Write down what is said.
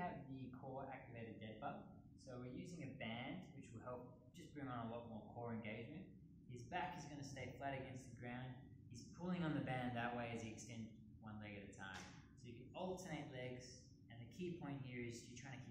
have the core activated dead bug. So we're using a band which will help just bring on a lot more core engagement. His back is going to stay flat against the ground. He's pulling on the band that way as he extends one leg at a time. So you can alternate legs, and the key point here is you're trying to